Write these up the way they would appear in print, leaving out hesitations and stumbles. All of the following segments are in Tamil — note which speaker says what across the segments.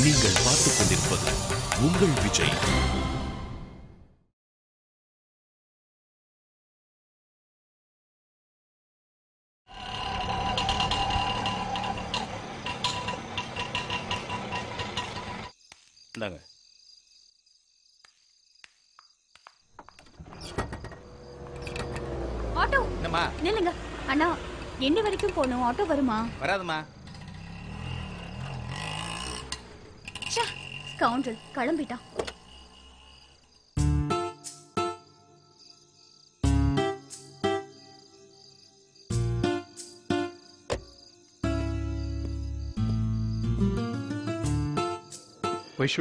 Speaker 1: நீங்கள் பார்த்துக் கொண்டிருப்பது உங்கள் விஜய்.
Speaker 2: இந்தாங்க.
Speaker 3: ஆட்டோ
Speaker 2: என்னம்மா?
Speaker 3: நில்லுங்க அண்ணா. என்ன வரைக்கும் போகணும்? ஆட்டோ வருமா?
Speaker 2: வராதுமா.
Speaker 3: ஸ்கவுண்டல் கிளம்பிட்டான்.
Speaker 4: வைஷு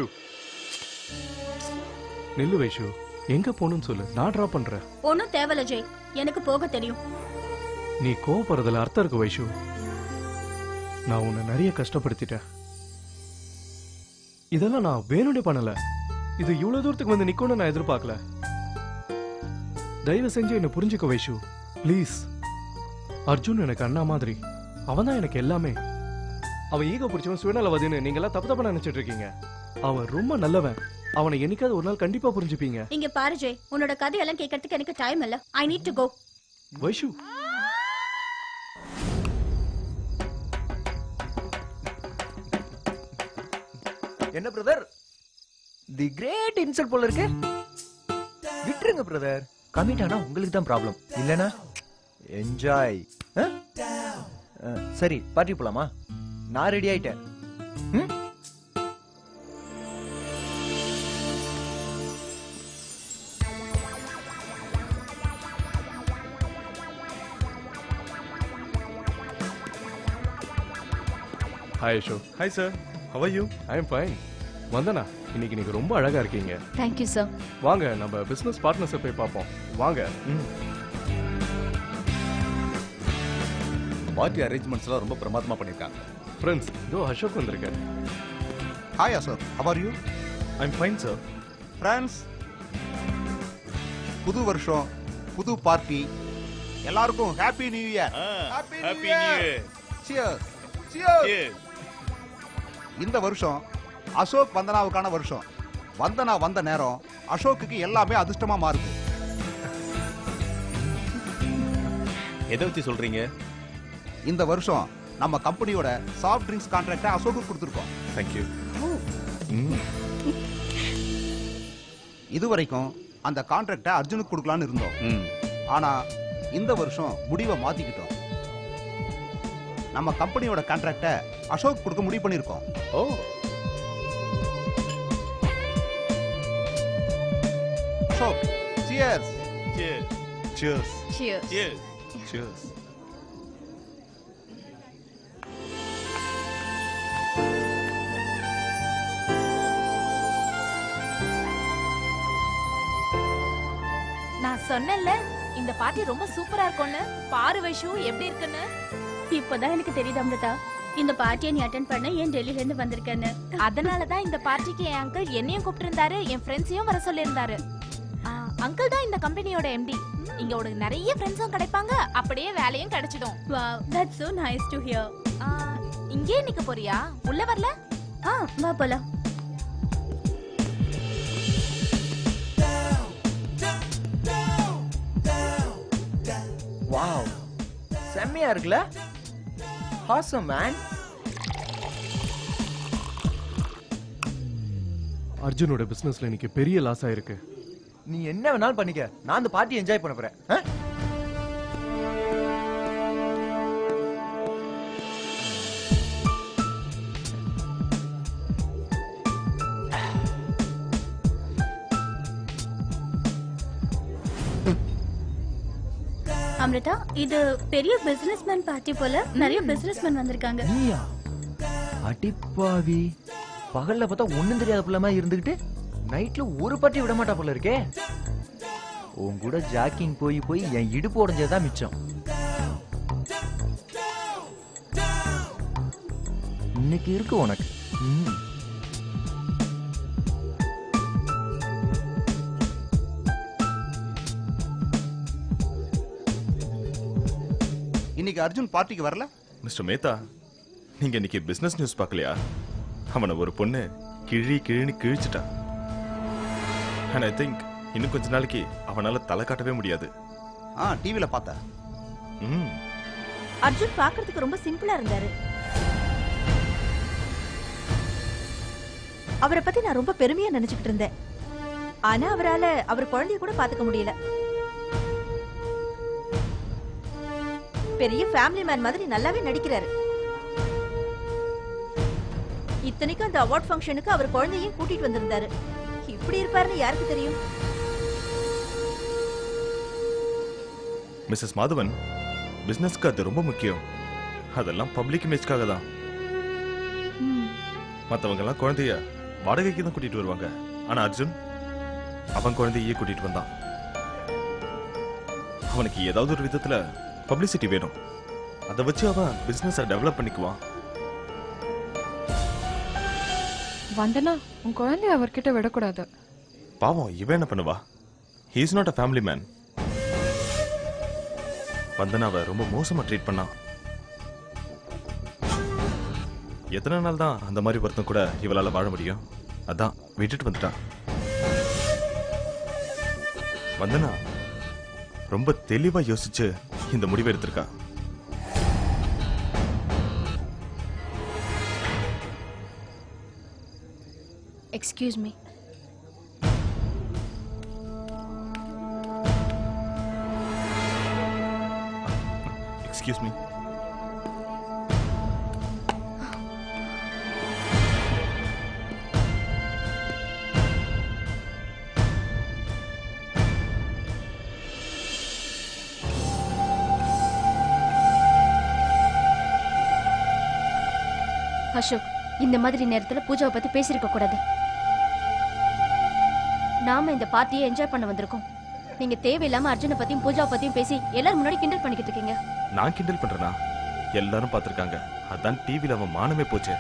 Speaker 4: நில்லு. வைஷு எங்க போகணும்னு சொல்லு, நான் டிராப் பண்றேன்.
Speaker 3: ஒன்னும் தேவல ஜெய், எனக்கு போக தெரியும்.
Speaker 4: நீ கோவப்படுறதுல அர்த்தம் இருக்கு வைஷு. நான் உன்னை நிறைய கஷ்டப்படுத்திட்டேன். இதெல்லாம் நான் வேணும்னே பண்ணல. இது இவ்வளவு தூரத்துக்கு வந்து நிக்கணும்னு நான் எதிர்பார்க்கல. தயவு செஞ்சு என்ன புரிஞ்சுக்க வைஷு ப்ளீஸ். அர்ஜுன் எனக்கு அண்ணா மாதிரி. அவன் தான் எனக்கு எல்லாமே. அவன் ஈகோ பிடிச்சவன், சுயநலவாதின்னு நீங்க எல்லாம் தப்பு தப்பா நினைச்சிட்டு இருக்கீங்க. அவன் ரொம்ப நல்லவன். அவனை என்னைக்காவது ஒரு நாள் கண்டிப்பா புரிஞ்சுப்பீங்க.
Speaker 3: இங்க பாரு ஜெய், உன்னோட கதையெல்லாம் கேட்கறதுக்கு எனக்கு டைம் இல்ல. I need to go.
Speaker 4: Vaishu
Speaker 5: என்ன பிரதர், தி கிரேட் இன்சல்ட் போல இருக்கு. விட்டுருங்க பிரதர். கமிட் ஆனா உங்களுக்கு தான் ப்ராப்ளம், இல்லனா என்ஜாய். சரி பார்ட்டி போலாமா? நான் ரெடி ஆயிட்டேன்.
Speaker 4: Hi Ashok.
Speaker 6: Hi sir, how are you?
Speaker 4: I am fine. Vandana, இன்னைக்கு நீங்க ரொம்ப அழகா இருக்கீங்க.
Speaker 3: Thank you sir.
Speaker 4: வாங்க நம்ம பிசினஸ் பார்ட்னர்ஷிப் போய் பார்ப்போம். வாங்க.
Speaker 6: பார்ட்டி அரேஞ்ச்மெண்ட்ஸ்லாம் ரொம்ப பிரமாதமா பண்ணிருக்காங்க.
Speaker 4: ஃப்ரெண்ட்ஸ், இதோ அசோக் வந்திருக்காரு.
Speaker 7: Hi Ashok, how are you?
Speaker 6: I'm fine sir.
Speaker 7: Friends, புது வருஷம், புது பார்ட்டி. எல்லாருக்கும் happy new year.
Speaker 2: Happy new year.
Speaker 7: Cheers. Cheers. இந்த வருஷம் அசோக் வந்தனாவுக்கான வருஷம். வந்தனா வந்த நேரம் அசோக்குக்கு எல்லாமே அதிர்ஷ்டமா மாறுது.
Speaker 6: எதை வச்சு சொல்றீங்க?
Speaker 7: இந்த வருஷம் நம்ம கம்பெனியோட சாஃப்ட் ட்ரிங்க்ஸ் கான்ட்ராக்டை அசோக்கு கொடுத்துருக்கோம்.
Speaker 6: Thank you.
Speaker 7: இதுவரைக்கும் அந்த கான்ட்ராக்டை அர்ஜுனுக்கு கொடுக்கலான்னு இருந்தோம். ஆனா இந்த வருஷம் முடிவை மாத்திக்கிட்டோம். நம்ம கம்பெனியோட கான்ட்ராக்டை அசோக் கொடுக்க முடிவு பண்ணிருக்கோம்.
Speaker 6: ஓ,
Speaker 7: Ashok, cheers.
Speaker 2: Cheers.
Speaker 6: cheers.
Speaker 3: Cheers.
Speaker 2: Cheers.
Speaker 6: Cheers.
Speaker 8: நான் சொன்னேன்ல இந்த பார்ட்டி ரொம்ப சூப்பரா இருக்கும்னு. பாரு வைஷு எப்படி இருக்குன்னு.
Speaker 3: இப்பதான் எனக்கு தெரியுது அமிர்தா, இந்த பார்ட்டியை நீ அட்டென்ட் பண்ண ஏன் டெல்லில இருந்து வந்திருக்கேன்னு.
Speaker 8: அதனாலதான் இந்த பார்ட்டிக்கு என் அங்கிள் என்னையும் கூப்பிட்டு இருந்தாரு, என் ஃப்ரெண்ட்ஸையும் வர சொல்லியிருந்தாரு. அங்கிள் தான் இந்த கம்பெனியோட எம்டி. இங்க உனக்கு நிறைய ஃப்ரெண்ட்ஸும் கிடைப்பாங்க, அப்படியே வேலையும் கிடைச்சிடும்.
Speaker 3: Wow, that's so nice to hear.
Speaker 8: இங்கே நிக்க போறியா? உள்ள வரல?
Speaker 3: வா போலாம்.
Speaker 5: வாவ், செம்மையா இருக்குல்ல? Awesome man.
Speaker 4: அர்ஜுனோட பிசினஸ்ல இன்னைக்கு பெரிய லாஸ் ஆயிருக்கு.
Speaker 5: நீ என்ன வேணாலும் பண்ணிக்க, நான் அந்த பார்ட்டி என்ஜாய் பண்ண போறேன்.
Speaker 3: அமிர்தா, இது பெரிய பிசினஸ்மேன் பார்ட்டி போல. நிறைய பிசினஸ்மேன் வந்திருக்காங்க.
Speaker 5: நீயா? அடிப்பாவி, பகல்ல பார்த்தா ஒண்ணும் தெரியாத புள்ளமா இருந்துகிட்டு நைட்ல ஒரு பார்ட்டி விட மாட்டா போல இருக்கே. உன் கூட ஜாக்கிங் போய் போய் என் இடுப்பு உடைஞ்சதுதான் மிச்சம். இன்னைக்கு இருக்கு உனக்கு.
Speaker 7: இன்னைக்கு அர்ஜுன் பார்ட்டிக்கு வரல.
Speaker 6: மிஸ்டர் மேத்தா, நீங்க இன்னைக்கு பிசினஸ் நியூஸ் பார்க்கலையா? அவனை ஒரு பொண்ணு கிழின்னு கிழிச்சிட்டா. அண்ட் ஐ திங்க் இன்னும் கொஞ்ச நாளைக்கு அவனால தலை காட்டவே முடியாது.
Speaker 7: டிவில பார்த்தேன்.
Speaker 9: அர்ஜுன் பார்க்கிறதுக்கு ரொம்ப சிம்பிளா இருந்தாரு. அவரை பத்தி நான் ரொம்ப பெருமையா நினைச்சுக்கிட்டு இருந்தேன். ஆனா அவரால அவர் குழந்தைய கூட பாத்துக்க முடியல. பெரிய ஃபேமிலி மேன் மாதிரி நல்லாவே நடிக்கிறாரு. இத்தனைக்கும் அந்த அவார்ட் ஃபங்க்ஷனுக்கு அவர் குழந்தையும் கூட்டிட்டு வந்திருந்தாரு. இப்படி இருப்பாருன்னு யாருக்கு தெரியும்?
Speaker 6: மிஸ்ஸஸ் மாதவன், பிசினஸ்க்கு அது ரொம்ப முக்கியம். அதெல்லாம் பப்ளிக் இமேஜ்க்காக தான். மற்றவங்க எல்லாம் குழந்தைய வாடகைக்கு தான் கூட்டிட்டு வருவாங்க. ஆனா அர்ஜுன் அவன் குழந்தையே கூட்டிட்டு வந்தான். அவனுக்கு ஏதாவது ஒரு விதத்துல பப்ளிசிட்டி வேணும். அதை வச்சு அவன் பிசினஸை டெவலப் பண்ணிக்குவான்.
Speaker 10: வந்தனா உன் குழந்தைய அவர்கிட்ட விடக்கூடாது.
Speaker 6: பாவம், இவன் என்ன பண்ணுவா? He is not a family man. வந்தனாவை ரொம்ப மோசமா ட்ரீட் பண்ணான். எத்தனை நாள் தான் அந்த மாதிரி ஒருத்தன் கூட இவளால வாழ முடியும்? அதான் விட்டுட்டு வந்துட்டான். வந்தனா ரொம்ப தெளிவா யோசிச்சு இந்த முடிவை எடுத்திருக்கா.
Speaker 3: Excuse me.
Speaker 6: Excuse me.
Speaker 3: Ashok, இந்த மாதிரி நேரத்துல பூஜாவை பத்தி பேசிருக்க கூடாது. நாம இந்த பார்ட்டியை என்ஜாய் பண்ண வந்திருக்கோம். நீங்க தேவையில்லாம அர்ஜுனை பத்தியும் பூஜாவை பத்தியும் பேசி எல்லாரும் முன்னாடி கிண்டல் பண்ணிக்கிட்டு இருக்கீங்க.
Speaker 6: நான் கிண்டல் பண்றேனா? எல்லாரும் பார்த்திருக்காங்க. அதான் டிவில அவன் மானமே போச்சு.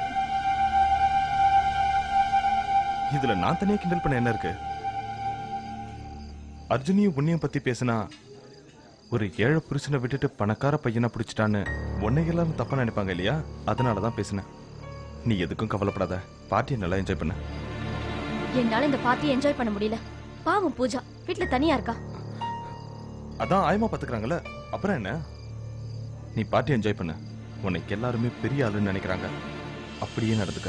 Speaker 6: இதுல நான் தனியா கிண்டல் பண்ண என்ன இருக்கு? அர்ஜுனியும் உன்னையும் பத்தி பேசினா ஒரு ஏழை புருஷனை விட்டுட்டு பணக்கார பையனை பிடிச்சிட்டான்னு உன்னை எல்லாரும் தப்பா நினைப்பாங்க இல்லையா? அதனாலதான் பேசினேன். நீ எதுக்கும் கவலைப்படாத. பார்ட்டியை நல்லா என்ஜாய் பண்ண.
Speaker 3: என்னால இந்த பார்ட்டியை என்ஜாய் பண்ண முடியல. பாவம் பூஜா வீட்டுல தனியா இருக்கா.
Speaker 6: அதான் ஆயமா பாத்துக்கிறாங்கல்ல, அப்புறம் என்ன? நீ பார்ட்டி என்ஜாய் பண்ண. உனக்கு எல்லாருமே பெரிய ஆளுன்னு நினைக்கிறாங்க. அப்படியே நடந்துக்க.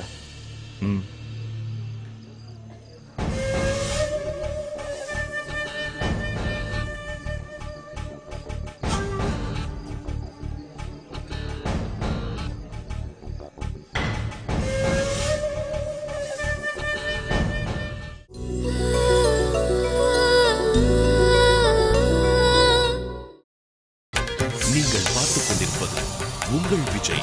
Speaker 1: நீங்கள் பார்த்துக் கொண்டிருப்பது உங்கள் விஜய்.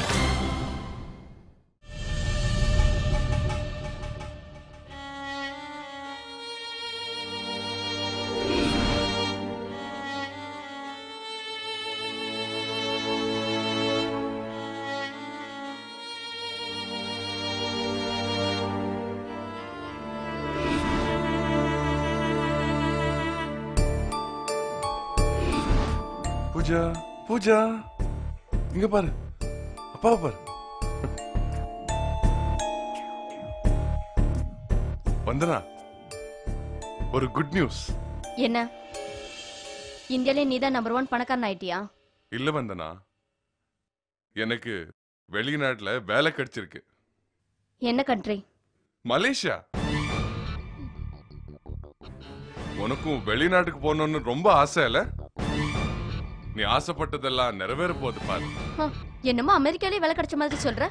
Speaker 11: பூஜா, பூஜா, இங்க பாரு, அப்பாவை பாரு. வந்தனா, ஒரு குட் நியூஸ்.
Speaker 3: என்ன? இந்தியாலே நீதான் நம்பர் 1 பணக்காரன் ஆயிட்டியா?
Speaker 11: இல்ல வந்தனா, எனக்கு வெளிநாட்டுல வேலை கிடைச்சிருக்கு.
Speaker 3: என்ன கண்ட்ரி?
Speaker 11: மலேசியா. உனக்கும் வெளிநாட்டுக்கு போகணும்னு ரொம்ப ஆசை இல்ல? நீ ஆசைப்பட்டதெல்லாம் நிறைவேற போகுது பாரு.
Speaker 3: என்னமோ அமெரிக்காலே வேலை கிடைச்ச மாதிரி சொல்ற.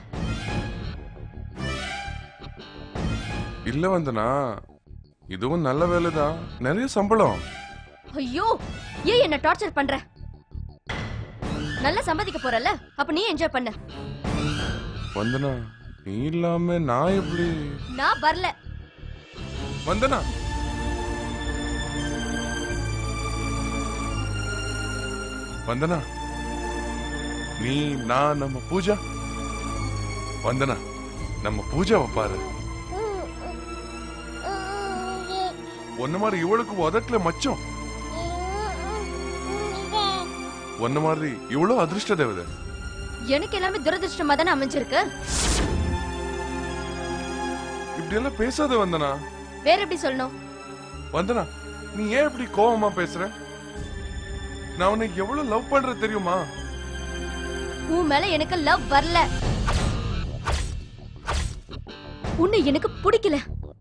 Speaker 11: இல்ல வந்தனா, இதுவும் நல்ல வேலைதான், நிறைய சம்பளம்.
Speaker 3: ஐயோ, ஏன் என்ன டார்ச்சர் பண்ற? நல்லா சம்பாதிக்க போறல, அப்ப நீ என்ஜாய் பண்ணு.
Speaker 11: வந்தனா, நீ இல்லாம நான் எப்படி?
Speaker 3: நான் வரல.
Speaker 11: வந்தனா, வந்தனா, நீ நான் நம்ம பூஜா. வந்தனா, நம்ம பூஜாவை பாரு. ஒன்ன மாதிரி இவளுக்கு உதட்டல மச்சம். ஒன்ன மாதிரி இவ்வளவு அதிர்ஷ்ட தேவதை.
Speaker 3: எனக்கு எல்லாமே துரதிருஷ்டமா தானே அமைஞ்சிருக்கு.
Speaker 11: இப்படி எல்லாம் பேசாத வந்தனா.
Speaker 3: வேற எப்படி சொல்லணும்?
Speaker 11: வந்தனா, நீ ஏன் இப்படி கோவமா பேசுற? நான் உன்னை எவ்வளவு லவ் பண்ற தெரியுமா?
Speaker 3: உன் மேல எனக்கு லவ் வரல. உன்னை எனக்கு பிடிக்கல.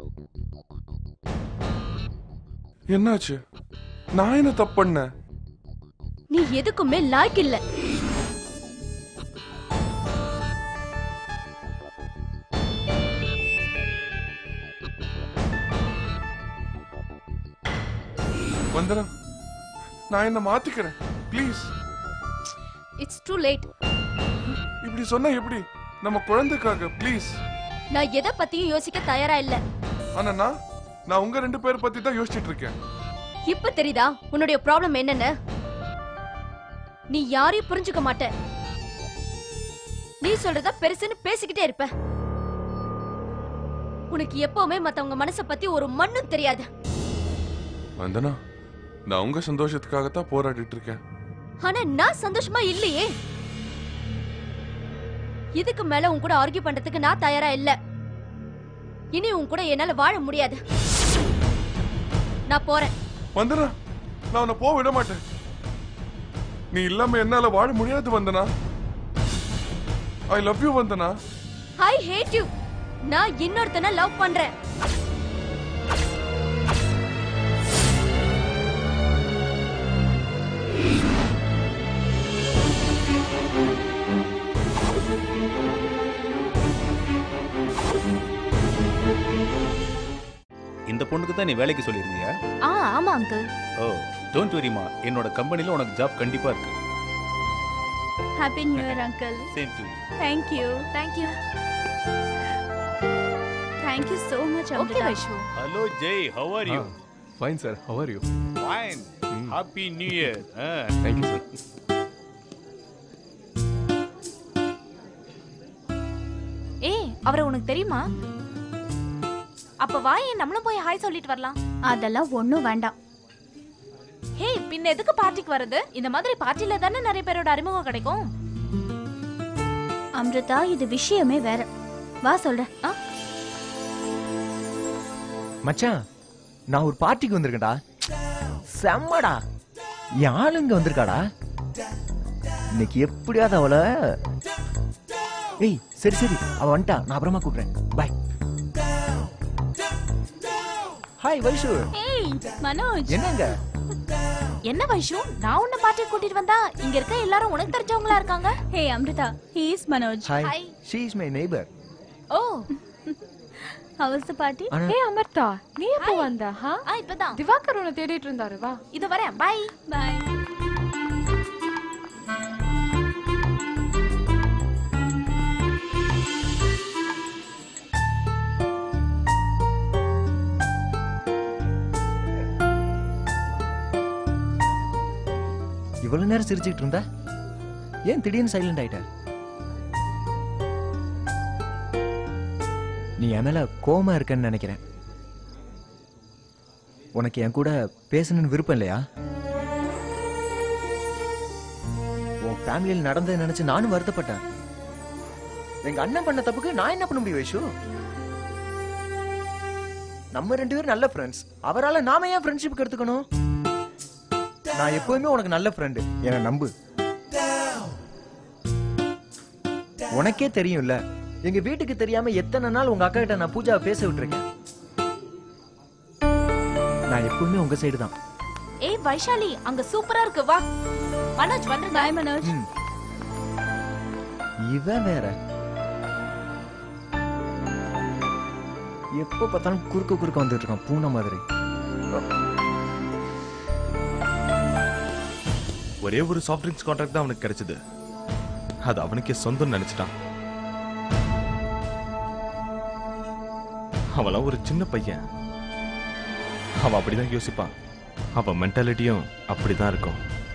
Speaker 11: என்னாச்சு? நான் என்ன தப்பு பண்ண?
Speaker 3: நீ எதுக்குமே லாய்க்கு இல்ல.
Speaker 11: வந்தனா, நான் என்ன மாத்திக்கிறேன் ப்ளீஸ்.
Speaker 3: It's too late.
Speaker 11: இப்படி சொன்னா எப்படி? நம்ம குழந்தைக்காக ப்ளீஸ்.
Speaker 3: நான் எதை பத்தியும் யோசிக்க தயாரா இல்ல.
Speaker 11: ஆனா நான் உங்க 2 பேர் பத்தி தான் யோசிச்சிட்டு இருக்கேன்.
Speaker 3: இப்ப தெரியுதா உன்னுடைய ப்ராப்ளம் என்னன்னு? நீ யாரையும் புரிஞ்சுக்க மாட்ட. நீ சொல்றத பெருசுன்னு பேசிக்கிட்டே இருப்ப. உனக்கு எப்பவுமே மத்தவங்க மனச பத்தி ஒரு மண்ணும் தெரியாது.
Speaker 11: வந்தனா, நான் உங்க சந்தோஷத்துக்காகத்தான் போராடிட்டு இருக்கேன்.
Speaker 3: ஆனா நான் சந்தோஷமா இல்லையே. இதுக்கு மேல உன் கூட ஆர்கியூ பண்றதுக்கு நான் தயாரா இல்ல. இனி உன் கூட என்னால வாழ முடியாது. நான் போறேன்.
Speaker 11: வந்தனா, நான் உன்னை போக விட மாட்டேன். நீ இல்லாம என்னால வாழ முடியாது Vandana. I love you Vandana.
Speaker 3: I hate you. நான் இன்னொருத்தனை லவ் பண்றேன்.
Speaker 2: இந்த பொண்ணுக்கு தான் நீ வேலைக்கு சொல்லியிருந்தியா?
Speaker 8: ஆமா அங்கிள்.
Speaker 2: ஓ, டோன்ட் வரிமா, என்னோட கம்பெனில உனக்கு ஜாப் கண்டிப்பா இருக்கு.
Speaker 9: Happy new year uncle.
Speaker 2: Same to you.
Speaker 9: Thank you.
Speaker 8: Thank you.
Speaker 9: Thank you so much
Speaker 8: Okay,
Speaker 9: Amrita.
Speaker 8: Vaishu.
Speaker 2: Hello Jay, how are you?
Speaker 4: Fine sir, how are you?
Speaker 2: Fine. Happy New Year.
Speaker 4: Thank you sir.
Speaker 8: ஏய், அவரை உனக்கு தெரியுமா? அப்ப வா, நம்மளும் போய் ஹாய் சொல்லிட்டு வரலாம்.
Speaker 9: அதெல்லாம் ஒண்ணும் வேண்டாம்.
Speaker 8: ஹே, பின்ன எதுக்கு பார்ட்டிக்கு வருது? இந்த மாதிரி பார்ட்டில தானே நிறைய பேரோட அறிமுகம் கிடைக்கும்.
Speaker 9: அம்ரிதா, இது விஷயமே வேற. வா சொல்றேன்.
Speaker 5: மச்சான், நான் ஒரு பார்ட்டிக்கு வந்திருக்கேன்டா. செம்மடா, என் ஆளுங்க வந்திருக்காடா. இன்னைக்கு எப்படியாவது அவளை. ஏய் சரி சரி, அவ வந்துட்டா, நான் அப்புறமா கூப்பிடுறேன். பாய். ஹாய் வைஷு.
Speaker 9: ஏய் மனோஜ்.
Speaker 5: என்னங்க?
Speaker 8: என்ன வைஷு, நான் உன்னை பார்ட்டிக்கு கூட்டிட்டு வந்தா இங்க இருக்க எல்லாரும் உனக்கு தெரிஞ்சவங்களா இருக்காங்க.
Speaker 9: Hey Amrita, he is Manoj.
Speaker 5: Hi. She is my neighbor.
Speaker 8: Oh,
Speaker 9: how was the party?
Speaker 10: ஏய் அமர்தா, நீ எப்போ வந்த?
Speaker 8: இப்பதான்.
Speaker 10: திவாகர் உன்னை தேடிட்டு இருந்தாரு. வா.
Speaker 8: இது வரேன். Bye
Speaker 9: bye.
Speaker 5: இவ்வளவு நேரம் சிரிச்சுக்கிட்டு இருந்தா ஏன் திடீர்னு சைலண்ட் ஆயிட்ட? நீ என் மேல கோவமா இருக்கன்னு நினைக்கிறேன். உனக்கு என் கூட பேசணும்னு விருப்பம் இல்லையா? உன் ஃபேமிலியில் நடந்ததை நினைச்சு நானும் வருத்தப்பட்டேன். எங்க அண்ணன் பண்ண தப்புக்கு நான் என்ன பண்ண முடியும் வைஷு? நம்ம 2 பேரும் நல்ல ஃப்ரெண்ட்ஸ். அவரால நாம ஏன் ஃப்ரெண்ட்ஷிப் எடுத்துக்கணும்? நான் எப்பவுமே உனக்கு நல்ல ஃப்ரெண்டு, என்ன நம்பு. உனக்கே தெரியும்ல, எங்க வீட்டுக்கு தெரியாம எத்தனை நாள் உங்க அக்கா கிட்ட நான் பூஜாவை பேச விட்டுருக்கேன். நான் எப்பவுமே உங்க சைடு தான்.
Speaker 8: ஏய் வைஷாலி, அங்க சூப்பரா இருக்கு. வா மனோஜ், வந்துருங்க.
Speaker 9: Bye Manoj.
Speaker 5: இவன் வேற எப்போ பார்த்தாலும் குறுக்க வந்துட்டு இருக்கான், பூனை மாதிரி.
Speaker 6: ஒரே ஒரு சாஃப்ட் ட்ரிங்க்ஸ் கான்ட்ராக்ட் தான் அவனுக்கு கிடைச்சது. அது அவனுக்கே சொந்தம் நினைச்சிட்டான். அவளாம் ஒரு சின்ன பையன். அவன் அப்படிதான் யோசிப்பான். அவன் மென்டாலிட்டியும் அப்படிதான் இருக்கும்.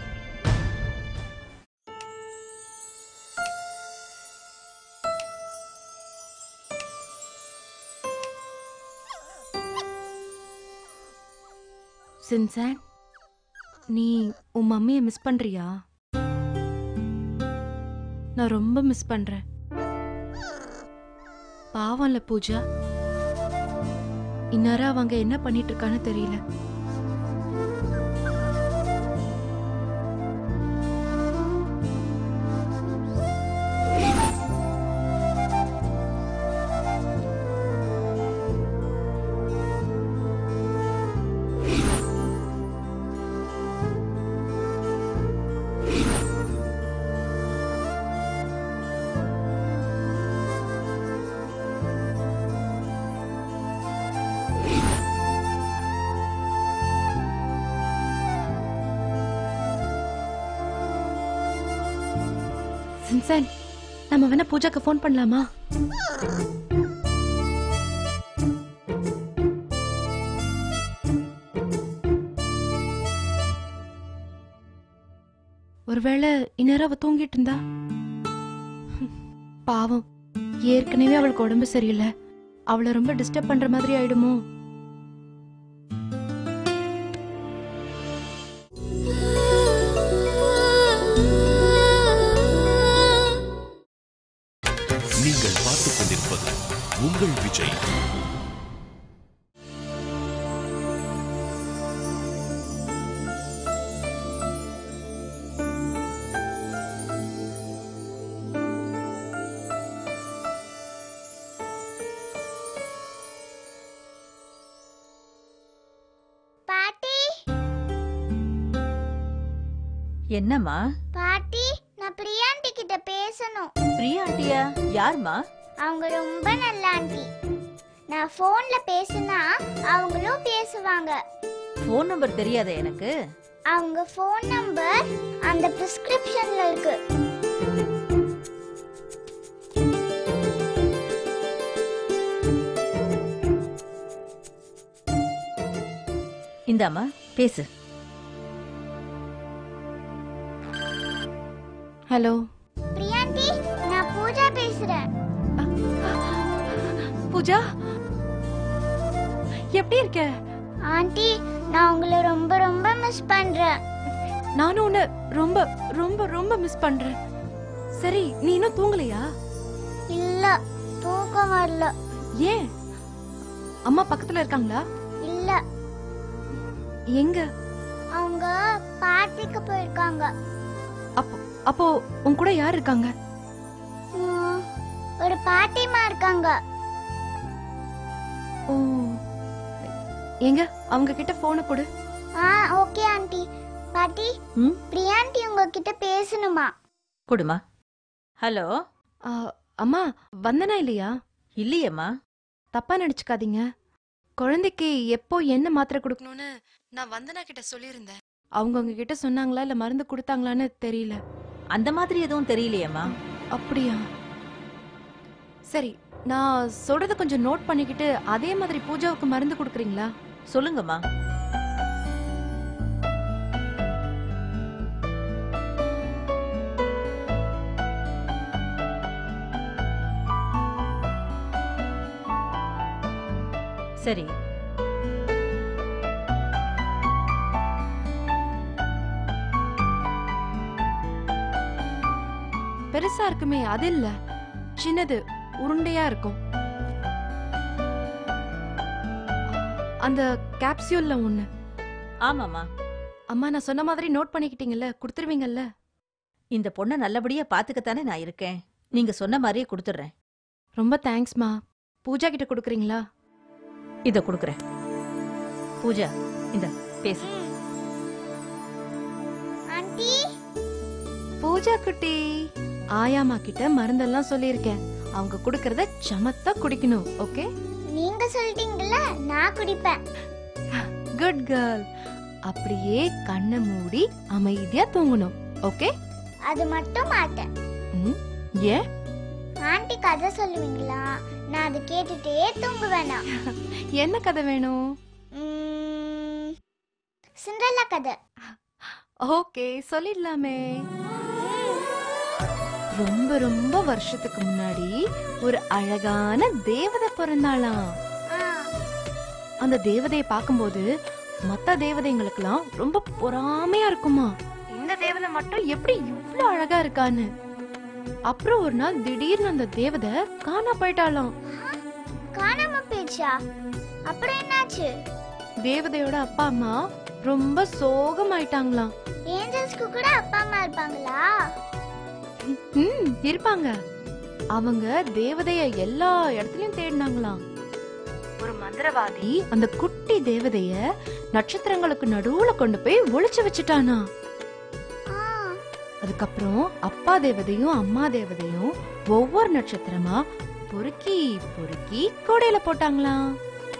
Speaker 12: சின்சான், நீ உன் மம்மியை மிஸ் பண்றியா? நான் ரொம்ப மிஸ் பண்றேன். பாவம்ல பூஜா. இந்நேரம் அவங்க என்ன பண்ணிட்டு இருக்கான்னு தெரியல. சின்சன், நம்ம வேணா பூஜாக்கு ஃபோன் பண்ணலாமா? ஒருவேளை இந்நேரம் அவ தூங்கிட்டு இருந்தா? பாவம், ஏற்கனவே அவளுக்கு உடம்பு சரியில்லை. அவளை ரொம்ப டிஸ்டர்ப் பண்ற மாதிரி ஆயிடுமோ?
Speaker 1: நீங்கள் பார்த்துக் கொண்டிருப்பது உங்கள் விஜய்.
Speaker 9: என்னம்மா?
Speaker 13: பாட்டி, நான் பிரியாண்டி கிட்ட பேசணும்.
Speaker 9: பிரியா ஆண்டியா? யாருமா?
Speaker 13: அவங்க ரொம்ப நல்ல ஆண்டி. நான் போன்ல பேசினா அவங்களும் பேசுவாங்க.
Speaker 9: போன் நம்பர் தெரியாதே எனக்கு.
Speaker 13: அவங்க போன் நம்பர் அந்த பிரிஸ்கிரிப்ஷன்ல இருக்கு.
Speaker 9: இந்தாம்மா, பேசு.
Speaker 12: ஹலோ
Speaker 13: பிரியாண்டி, நான் பூஜா பேசுறேன்.
Speaker 12: பூஜா, எப்படி இருக்க?
Speaker 13: ஆண்டி, நான் உங்களை ரொம்ப ரொம்ப மிஸ் பண்றேன்.
Speaker 12: நானும் உன்னை ரொம்ப ரொம்ப ரொம்ப மிஸ் பண்றேன். சரி, நீ இன்னும் தூங்கலையா?
Speaker 13: இல்ல, தூக்கம் வரல.
Speaker 12: ஏன்? அம்மா பக்கத்துல இருக்காங்களா?
Speaker 13: இல்ல.
Speaker 12: எங்க?
Speaker 13: அவங்க பார்ட்டிக்கு போயிருக்காங்க.
Speaker 12: அப்போ உன் கூட யார் இருக்காங்க?
Speaker 13: ஒரு பாட்டிமா இருக்காங்க.
Speaker 12: ஓ, எங்க அவங்க கிட்ட போனை கொடு.
Speaker 13: Okay aunty. பாட்டி, பிரியாண்டி உங்ககிட்ட பேசணுமா?
Speaker 9: கொடுமா. ஹலோ.
Speaker 12: அம்மா, வந்தனா இல்லையா?
Speaker 9: இல்லையம்மா.
Speaker 12: தப்பா நினைச்சுக்காதீங்க. குழந்தைக்கு எப்போ என்ன மாத்திரை கொடுக்கணும்னு நான் வந்தனா கிட்ட சொல்லியிருந்தேன். அவங்க உங்ககிட்ட சொன்னாங்களா இல்ல மருந்து கொடுத்தாங்களான்னு தெரியல.
Speaker 9: அந்த மாதிரி எதுவும் தெரியலையேம்மா.
Speaker 12: அப்படியா? சரி, நான் சொல்றத கொஞ்சம் நோட் பண்ணிக்கிட்டு அதே மாதிரி பூஜாவுக்கு மருந்து கொடுக்குறீங்களா?
Speaker 9: சொல்லுங்கம்மா. சரி.
Speaker 12: பெருசா இருக்குமே, அது இல்ல, சின்னது உருண்டையா இருக்கும். அந்த கேப்சியூல்ல ஒண்ணு.
Speaker 9: ஆமாமா.
Speaker 12: அம்மா, நான் சொன்ன மாதிரி நோட் பண்ணிக்கிட்டீங்கல்ல, கொடுத்துருவீங்கல்ல?
Speaker 9: இந்த பொண்ணை நல்லபடியா பாத்துக்கத்தானே நான் இருக்கேன். நீங்க சொன்ன மாதிரியே கொடுத்துடுறேன்.
Speaker 12: ரொம்ப தேங்க்ஸ்மா. பூஜா கிட்ட கொடுக்குறீங்களா?
Speaker 9: இத கொடுக்குறேன். பூஜா, இந்த பேசு.
Speaker 13: ஆண்டி.
Speaker 12: பூஜா குட்டி, ஆயாமா கிட்ட மருந்தெல்லாம் சொல்லியிருக்கேன். அவங்க குடுக்கறத சமத்தா குடிக்கணும். ஓகே?
Speaker 13: நீங்க சொல்லிட்டீங்கல்ல, நான் குடிப்பேன்.
Speaker 12: Good girl. அப்படியே கண்ணை மூடி அமைதியா தூங்கணும். ஓகே?
Speaker 13: அது மட்டும் மாட்டேன்.
Speaker 12: ஏன்?
Speaker 13: ஆண்டி கதை சொல்லுவீங்களா? நான் அதை கேட்டுட்டே தூங்குவேனா?
Speaker 12: என்ன கதை வேணும்?
Speaker 13: சிண்ட்ரெல்லா கதை.
Speaker 12: ஓகே, சொல்லிடலாமே. ரொம்ப ரொம்ப வருஷத்துக்கு முன்னாடி ஒரு அழகான தேவதை பிறந்தாளாம். அந்த தேவதையை பார்க்கும்போது மத்த தேவதைங்களுக்கெல்லாம் ரொம்ப பொறாமையா இருக்குமா. இந்த தேவதை மட்டும் எப்படி இவ்வளவு அழகா இருக்கான்னு. அப்புறம் ஒரு நாள் திடீர்னு அந்த தேவதை காணா போயிட்டாளாம்.
Speaker 13: காணாம போயிடுச்சா? அப்புறம் என்னாச்சு?
Speaker 12: தேவதையோட அப்பா அம்மா ரொம்ப சோகமாயிட்டாங்களாம்.
Speaker 13: ஏஞ்சல்ஸ்க்கு கூட அப்பா அம்மா இருப்பாங்களா?
Speaker 12: இருப்பாங்க. அவங்க தேவதைய எல்லா இடத்துலயும் தேடினாங்களாம். ஒரு மந்திரவாதி அந்த குட்டி தேவதைய நட்சத்திரங்களுக்கு நடுவுல கொண்டு போய் ஒளிச்சு வச்சுட்டானா. அதுக்கப்புறம் அப்பா தேவதையும் அம்மா தேவதையும் ஒவ்வொரு நட்சத்திரமா பொறுக்கி பொறுக்கி கோடையில போட்டாங்களாம்.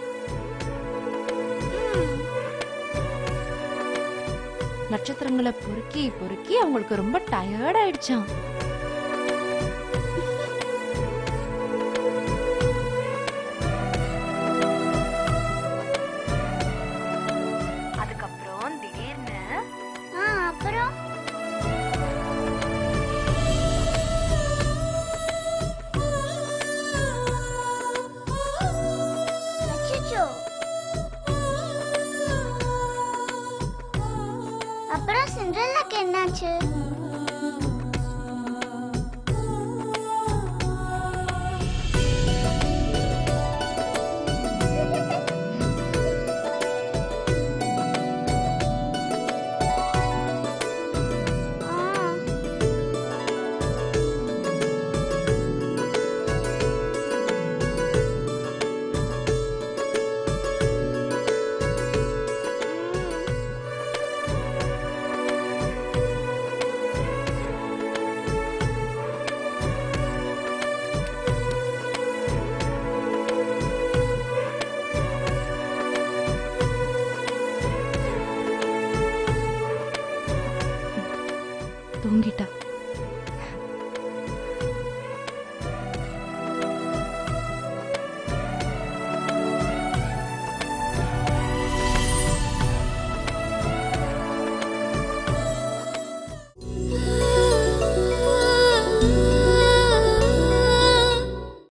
Speaker 12: நட்சத்திரங்களை பொறுக்கி பொறுக்கி அவங்களுக்கு ரொம்ப டயர்ட் ஆயிடுச்சாம். அதுக்கப்புறம் திடீர்னு
Speaker 13: அப்புறம் அச்சச்சோ. அப்புறம் சிண்ட்ரெல்லாக்கு என்னாச்சு?